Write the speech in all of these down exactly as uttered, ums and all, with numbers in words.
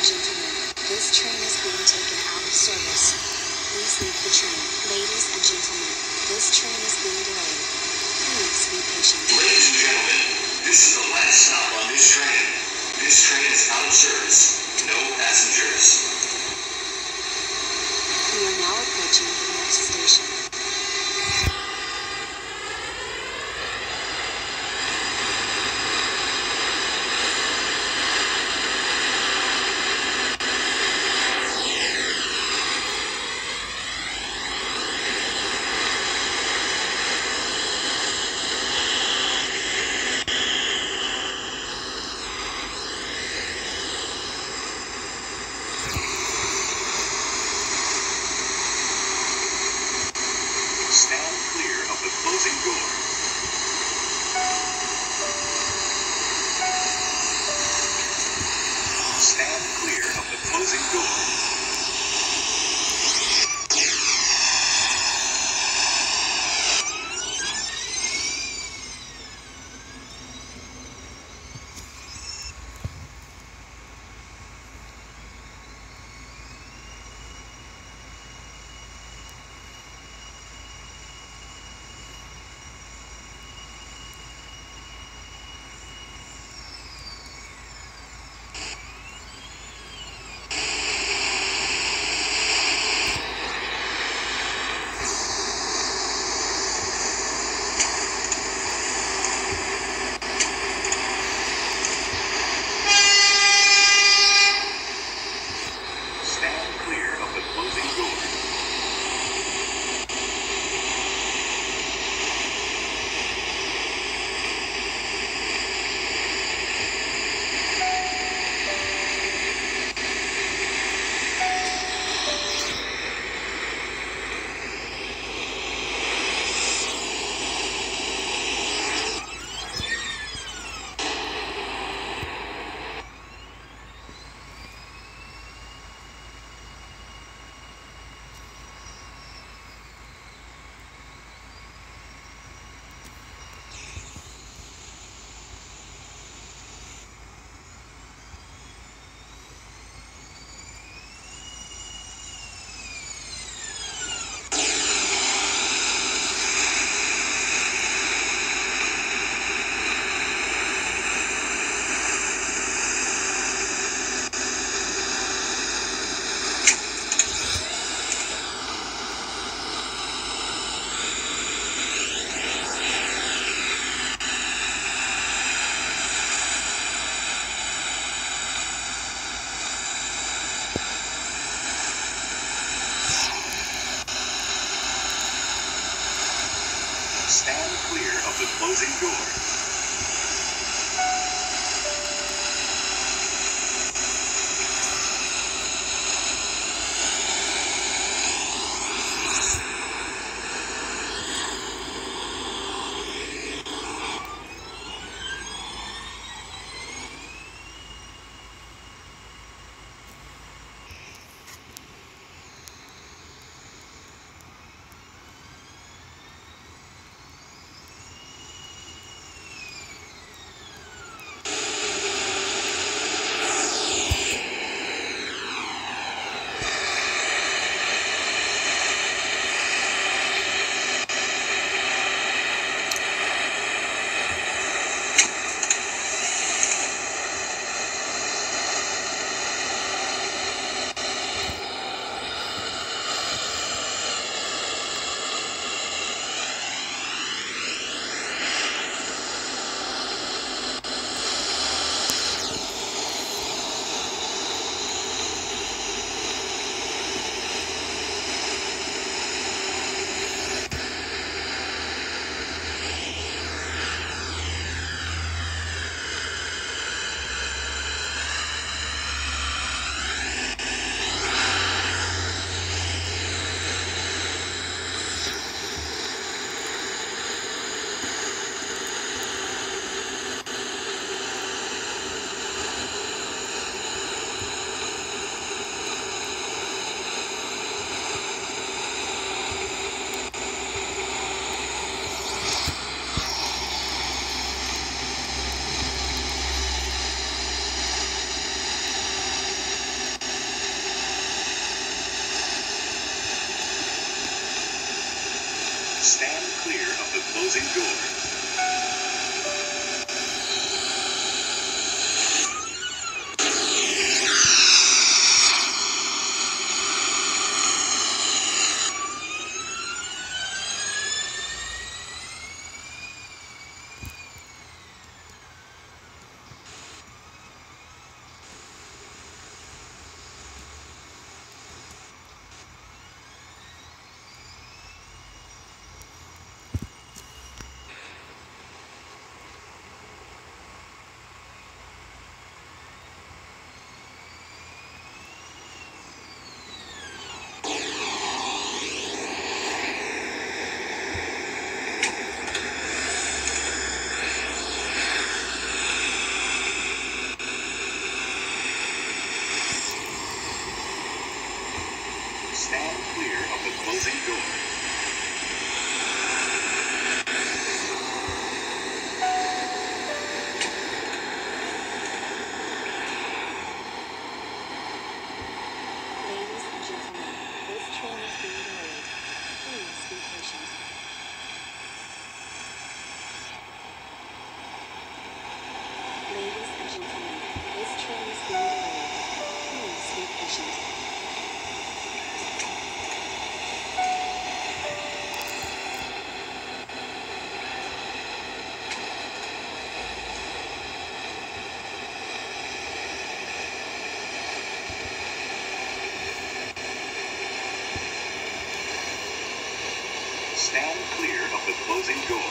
gentlemen, this train is being taken out of service. Please leave the train. Ladies and gentlemen, this train is being delayed. Please be patient. Ladies and gentlemen, this is the last stop on this train. This train is out of service. No passengers. We are now approaching the next station. Stand clear of the closing door. Stand clear of the closing door. Stand clear of the closing door. Stand clear of the closing door. closing door. Stand clear of the closing door. Ladies and gentlemen, this train is being delayed. Please be patient. Ladies and gentlemen, this train is being delayed. Please be patient. Stand clear of the closing door.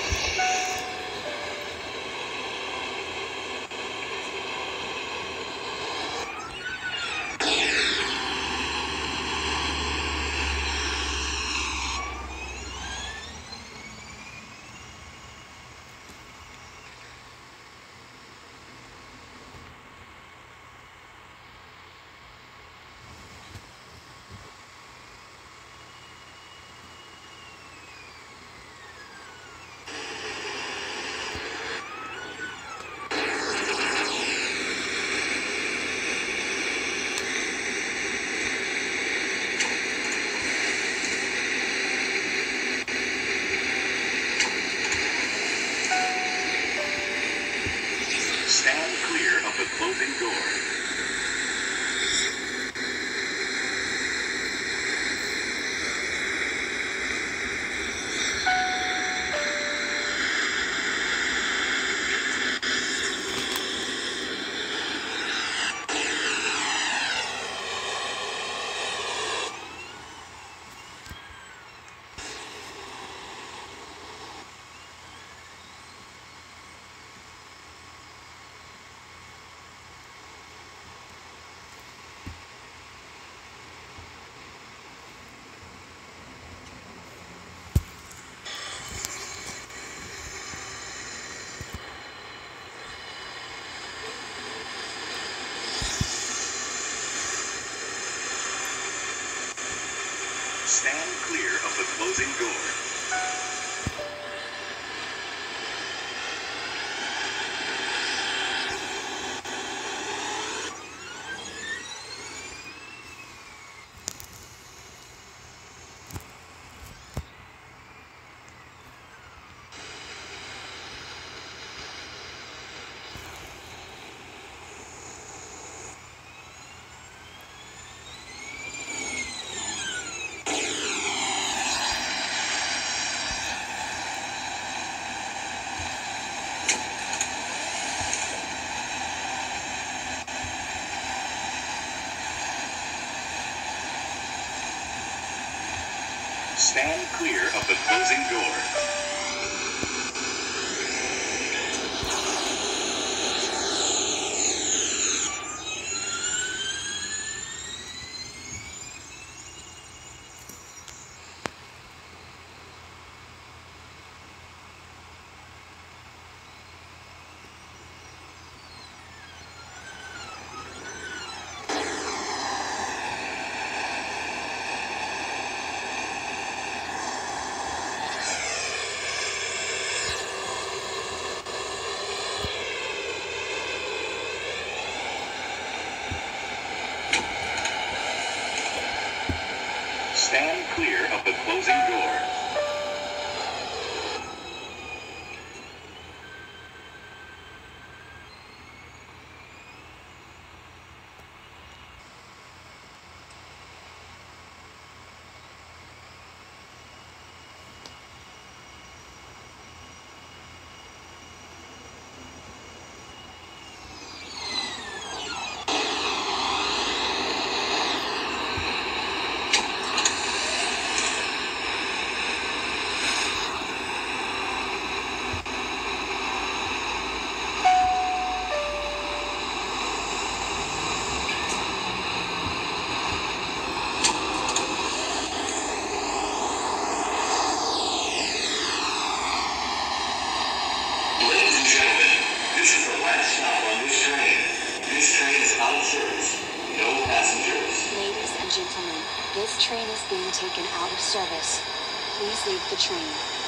Stand clear of the closing door. Stand clear of the closing door. Stand clear of the closing door. Stand clear of the closing door. gentlemen, this train is being taken out of service. Please leave the train.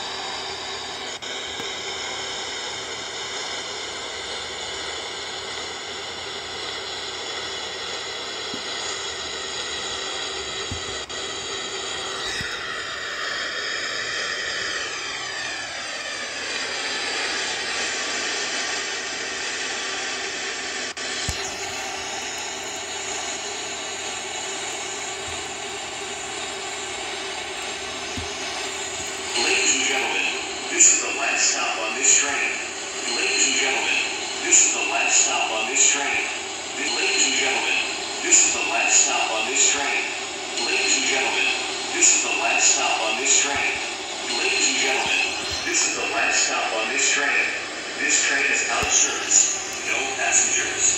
Ladies and gentlemen, this is the last stop on this train. Ladies and gentlemen, this is the last stop on this train. Ladies and gentlemen, this is the last stop on this train. Ladies and gentlemen, this is the last stop on this train. Ladies and gentlemen, this is the last stop on this train. This train is out of service. No passengers.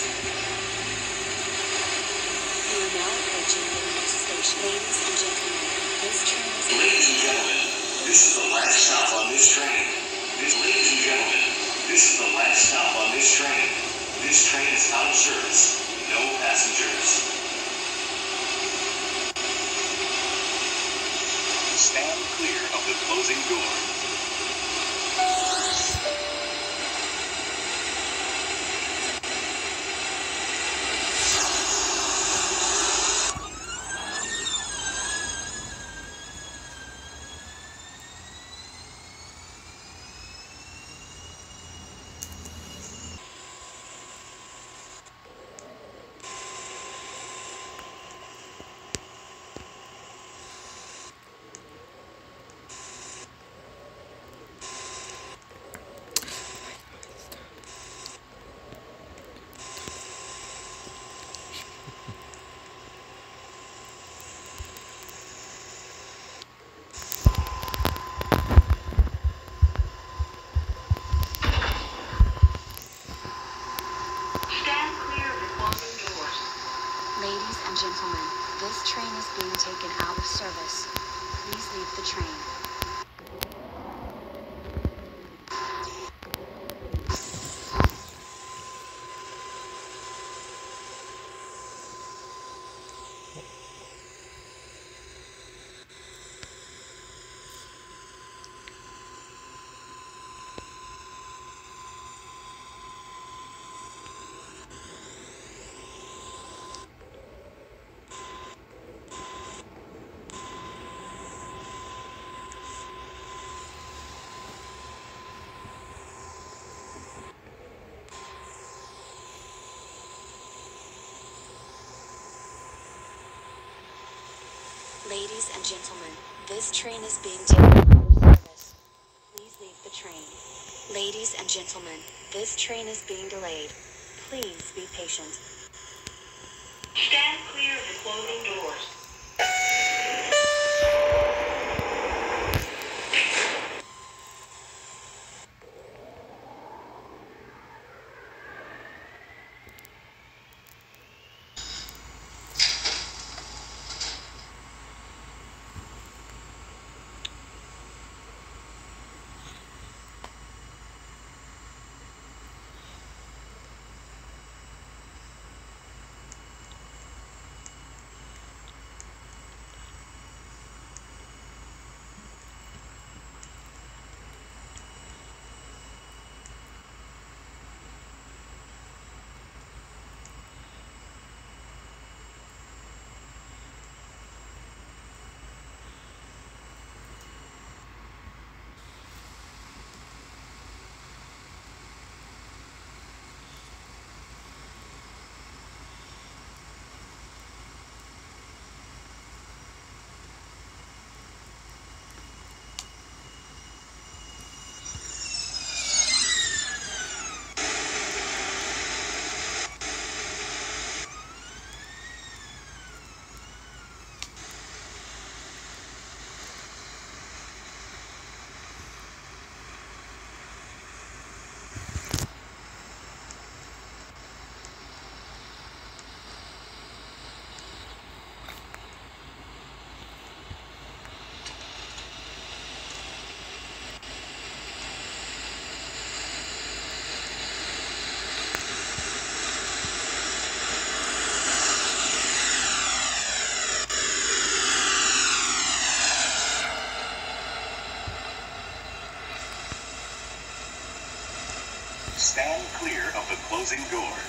We are now approaching the next station. Ladies and gentlemen, this train is... Ladies and gentlemen, this is the last stop on this train. This, ladies and gentlemen, this is the last stop on this train. This train is out of service. No passengers. Stand clear of the closing door. Ladies and gentlemen, this train is being taken out of service. Please leave the train. Ladies and gentlemen, this train is being taken out of service. Please leave the train. Ladies and gentlemen, this train is being delayed. Please be patient. Stand clear of the closing doors. closing doors.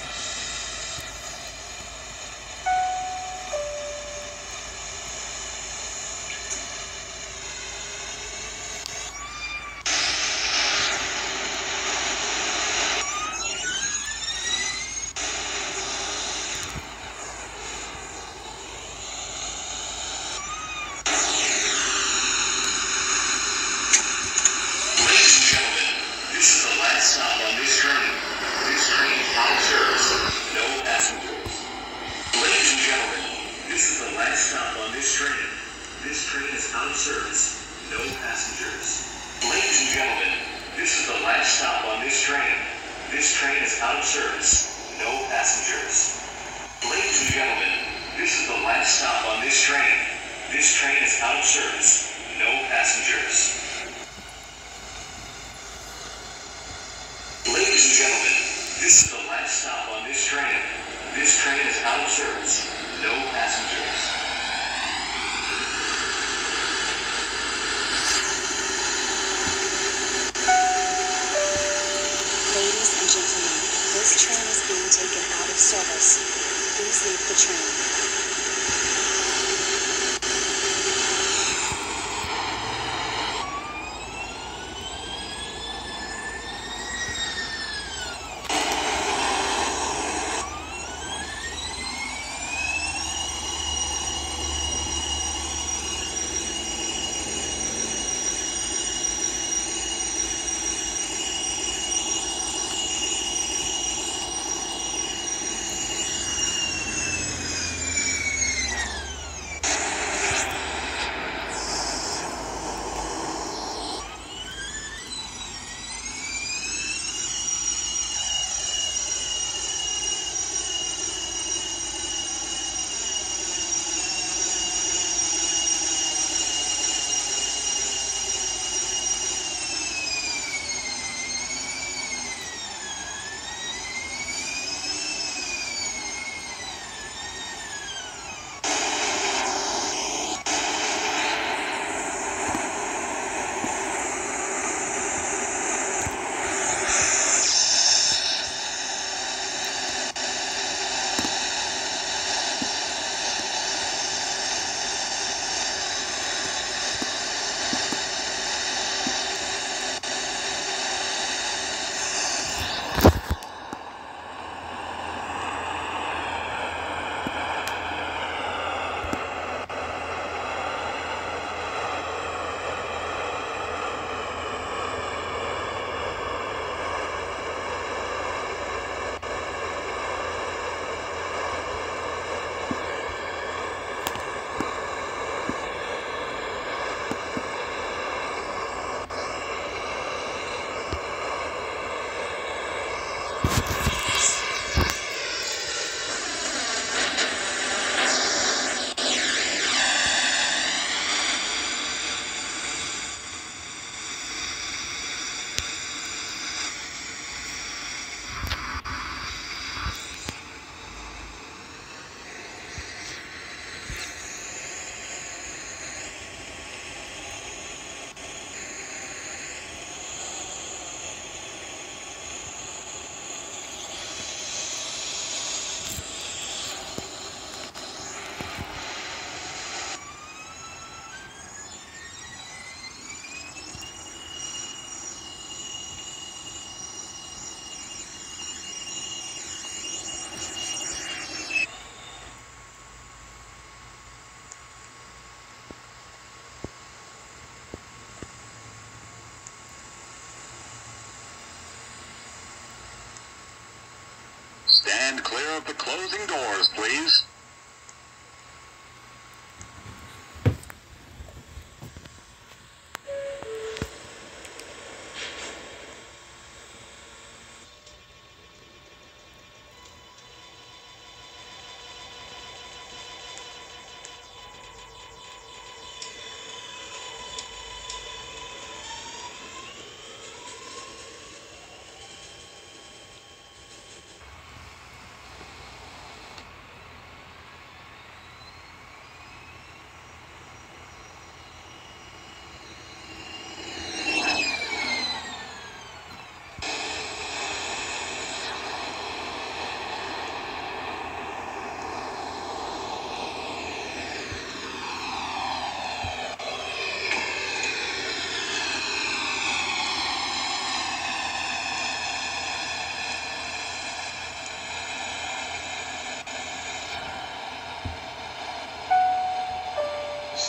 Stand clear of the closing doors, please.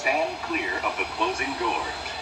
stand clear of the closing doors.